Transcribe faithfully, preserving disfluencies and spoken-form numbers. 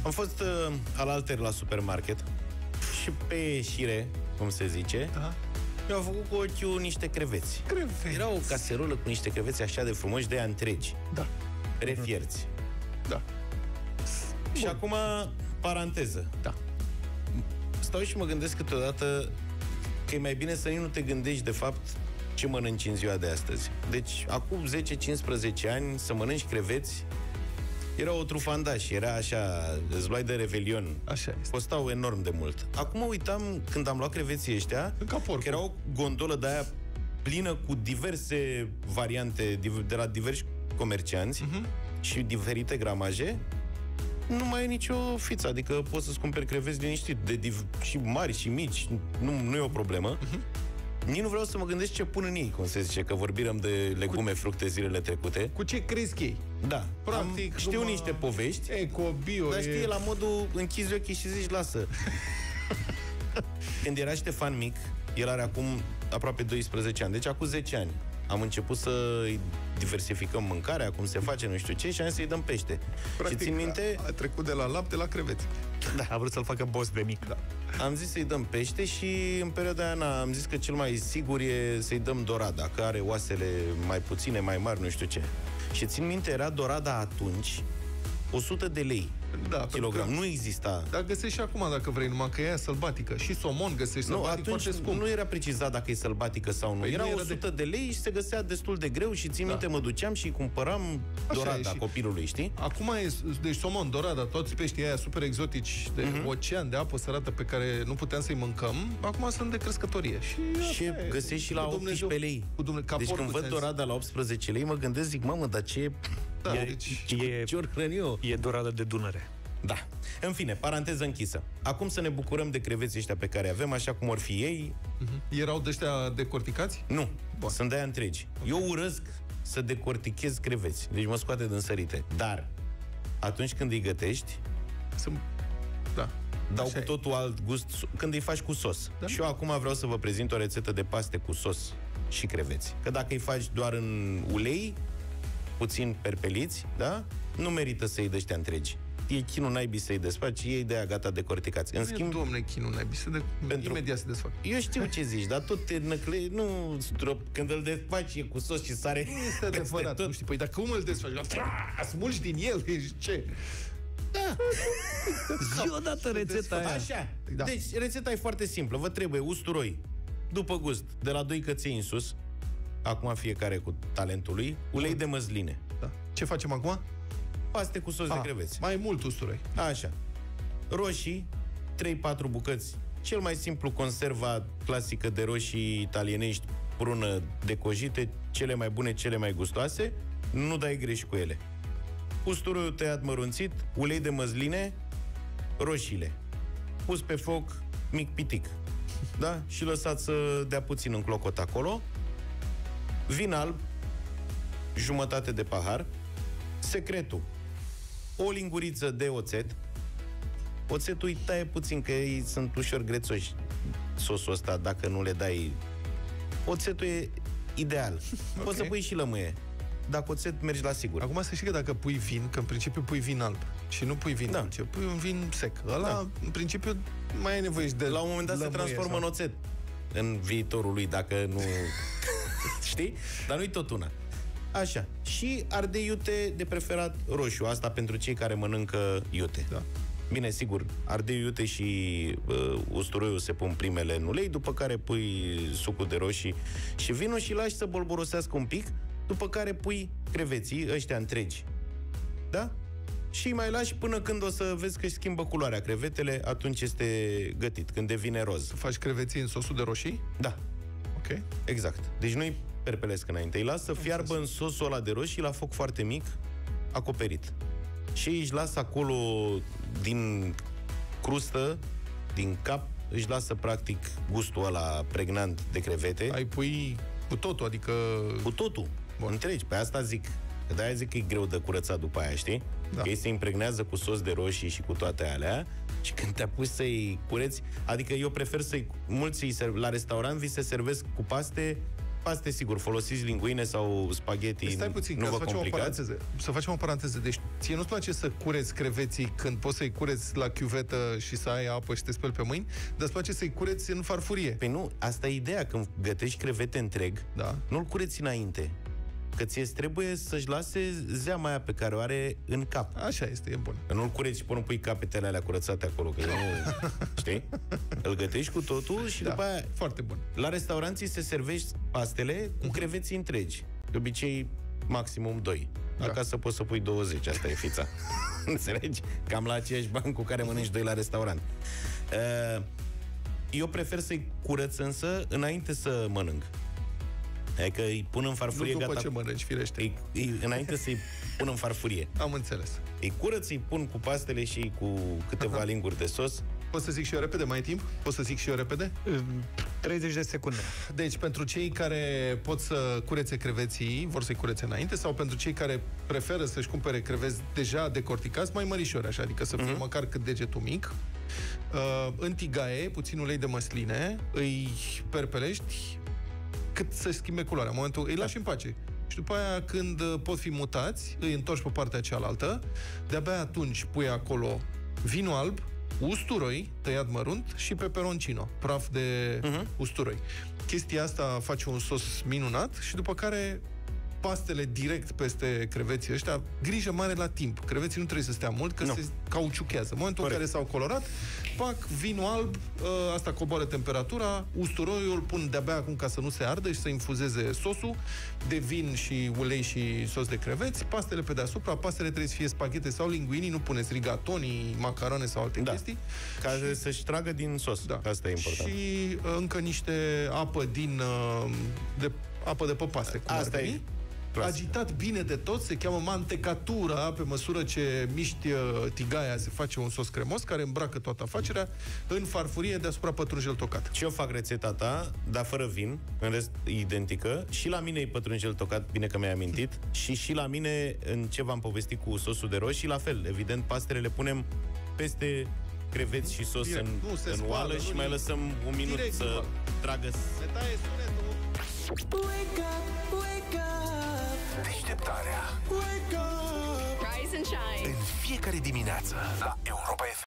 Am fost uh, alaltări la supermarket și pe ieșire, cum se zice, da. mi-au făcut cu ochiul niște creveți. Creveți. Era o caserolă cu niște creveți așa de frumoși, de aia întregi. Da. Refierți. Da. Și Bun. acum, paranteză. Da. Stau și mă gândesc câteodată că e mai bine să nu te gândești, de fapt, ce mănânci în ziua de astăzi. Deci, acum zece cincisprezece ani, să mănânci creveți era o trufandaș, era așa, îți luai de revelion. Așa este. Costau enorm de mult. Acum uitam, când am luat creveții ăștia, că era o gondolă de aia plină cu diverse variante de la diversi comercianți uh-huh. și diferite gramaje. Nu mai e nicio fiță, adică poți să-ți cumperi creveți liniștit, de div- și mari și mici, nu, nu e o problemă. Uh-huh. Nici nu vreau să mă gândesc ce pun în ei, cum se zice, că vorbim de legume, cu... fructe zilele trecute. Cu ce crezi ei? Da, practic, am, știu numai... niște povești, eco, bio, dar știi, e... la modul închizi ochii și zici, lasă. Când era Ștefan mic, el are acum aproape doisprezece ani, deci acum zece ani. Am început să diversificăm mâncarea, cum se face, nu știu ce, și am să-i dăm pește. Practic, și țin minte... a trecut de la lapte la creveți. Da, a vrut să-l facă boss de mic. Da. Am zis să-i dăm pește și în perioada aia na, am zis că cel mai sigur e să-i dăm dorada, că are oasele mai puține, mai mari, nu știu ce. Și țin minte, era dorada atunci o sută de lei da, kilogram. Nu exista. Dar găsești și acum, dacă vrei, numai că e aia sălbatică. Și somon găsești nu, sălbatic foarte scump. Nu era precizat dacă e sălbatică sau nu. Păi era, era o sută de... de lei și se găsea destul de greu și țin da. minte, mă duceam și cumpăram așa dorada și... copilului, știi? Acum e, deci somon, dorada, toți peștii aia super exotici de uh-huh. ocean, de apă sărată pe care nu puteam să-i mâncăm, acum sunt de crescătorie. Și, și găsești și la optsprezece lei. Cu Dumne... Deci când văd dorada la optsprezece lei, mă gândesc, zic, mamă, dar ce... Da, e, deci... e, ce ori hrăni eu? E dorada de Dunăre. Da. În fine, paranteză închisă. Acum să ne bucurăm de creveții ăștia pe care avem, așa cum or fi ei. Uh-huh. Erau de ăștia decorticați? Nu, Bun. sunt de-aia întregi. Okay. Eu urăsc să decortichez creveți, deci mă scoate din sărite. Dar, atunci când îi gătești, sunt... Da. dau așa cu totul alt gust când îi faci cu sos. Da? Și eu acum vreau să vă prezint o rețetă de paste cu sos și creveți. Că dacă îi faci doar în ulei, puțin perpeliți, da? Nu merită să-i dă ăștia întregi. E chinul naibii să-i desfaci, ei de aia gata decorticați. În schimb, domne, chinul naibii, se de... pentru... imediat se desfac. Eu știu ce zici, dar tot te năclei, nu strop, când îl desfaci e cu sos și sare. Nu este adevărat, tot... nu știi, păi dacă cum îl desfaci, smulgi din el, ce? Da. Zi odată rețeta aia. Așa, da. Deci rețeta e foarte simplă, vă trebuie usturoi, după gust, de la doi căței în sus, acum fiecare cu talentul lui, ulei de măsline. Da. Ce facem acum? Paste cu sos A, de creveți. Mai mult usturoi. Așa. Roșii, trei patru bucăți. Cel mai simplu, conserva clasică de roșii italienești, prună decojite, cele mai bune, cele mai gustoase. Nu dai greș cu ele. Usturoiul tăiat mărunțit, ulei de măsline, roșiile. Pus pe foc, mic pitic. Da? Și lăsat să dea puțin în clocot acolo. Vin alb, jumătate de pahar. Secretul: o linguriță de oțet. Oțetul îi taie puțin, că ei sunt ușor grețoși, sosul ăsta, dacă nu le dai. Oțetul e ideal. Okay. Poți să pui și lămâie. Dacă oțet, mergi la sigur. Acum să știi că dacă pui vin, că în principiu pui vin alb și nu pui vin da. dulce, pui un vin sec. Ăla, da. în principiu, mai ai nevoie de la un moment dat se transformă sau... în oțet în viitorul lui, dacă nu... Știi? Dar nu-i tot una. Așa. Și ardei iute, de preferat roșu. Asta pentru cei care mănâncă iute. Da. Bine, sigur, ardei iute și uh, usturoiul se pun primele în ulei, după care pui sucul de roșii și vinul și lași să bolborosească un pic, după care pui creveții, ăștia întregi. Da? Și mai lași până când o să vezi că își schimbă culoarea crevetele, atunci este gătit, când devine roz. Faci creveții în sosul de roșii? Da. Ok. Exact. Deci nu-i perpelesc înainte. Îi lasă să fiarbă în sosul ăla de roșii la foc foarte mic, acoperit. Și își lasă acolo din crustă, din cap, își lasă practic gustul ăla pregnant de crevete. Ai pui cu totul, adică... Cu totul. Bun. Întregi. Pe asta zic. Că de-aia zic că e greu de curățat după aia, știi? Da. Că ei se impregnează cu sos de roșii și cu toate alea și când te apuci să-i cureți, adică eu prefer să-i... Mulți îi serv... la restaurant vi se servesc cu paste paste, sigur, folosiți linguine sau spaghetti, Stai puțin, nu ca vă să facem o complicați. paranteză. Să facem o paranteză. Deci, ție nu-ți place să cureți creveții când poți să-i cureți la chiuvetă și să ai apă și te speli pe mâini, dar îți place să-i cureți în farfurie. Păi nu, asta e ideea, când gătești crevete întreg, Da. nu-l cureți înainte. Că ție trebuie să-și lase zeama aia pe care o are în cap. Așa este, e bun. Că nu-l cureți și până pui capetele alea curățate acolo, că nu... Știi? Îl gătești cu totul și Da, după aia... foarte bun. La restaurant ți se servești pastele cu creveții întregi. De obicei, maximum doi. Da. Acasă poți să pui douăzeci, asta e fița. Înțelegi? Cam la aceiași bani cu care mănânci doi la restaurant. Uh, Eu prefer să-i curăț însă înainte să mănânc. Adică îi pun în farfurie, Nu după gata. ce mănânci, firește. Îi, îi, înainte să-i pun în farfurie. Am înțeles. Îi curăț, îi pun cu pastele și cu câteva linguri de sos. Poți să zic și eu repede, mai ai timp? Poți să zic și eu repede? treizeci de secunde. Deci, pentru cei care pot să curețe creveții, vor să-i curețe înainte, sau pentru cei care preferă să-și cumpere creveți deja decorticați, mai mărișori, așa, adică să fie uh-huh. măcar cât degetul mic, uh, în tigaie, puțin ulei de măsline, îi perpelești cât să schimbe culoarea. În momentul îi lași în pace. Și după aia, când pot fi mutați, îi întorci pe partea cealaltă, de-abia atunci pui acolo vinul alb, usturoi tăiat mărunt și peperoncino, praf de uh-huh. usturoi. Chestia asta face un sos minunat și după care pastele direct peste creveții ăștia, grijă mare la timp. Creveții nu trebuie să stea mult, că no. se cauciuchează. În momentul Corect. în care s-au colorat, pac, vinul alb, ă, asta coboară temperatura, usturoiul pun de-abia acum ca să nu se ardă și să infuzeze sosul de vin și ulei și sos de creveți, pastele pe deasupra, pastele trebuie să fie spaghete sau linguini, nu puneți rigatoni, macarone sau alte da. chestii. Ca și... să-și tragă din sos. Da. Asta e important. Și încă niște apă din de apă de pe paste. Cum asta e. Clasic. Agitat bine de tot, se cheamă mantecatura. Pe măsură ce miști tigaia, se face un sos cremos care îmbracă toată afacerea în farfurie deasupra pătrunjel tocat. Și eu fac rețeta ta, dar fără vin, în rest identică. Și la mine e pătrunjel tocat, bine că mi-ai amintit. Și și la mine, în ce v-am povestit cu sosul de roșii, la fel. Evident, pastele le punem peste creveți și sos direct. în, nu, în oală și mai lăsăm un minut direct, să direct. tragă. Se taie sunetul. Wake up, wake up. Deșteptarea. Wake up. Rise and shine. În fiecare dimineață la Europa F M.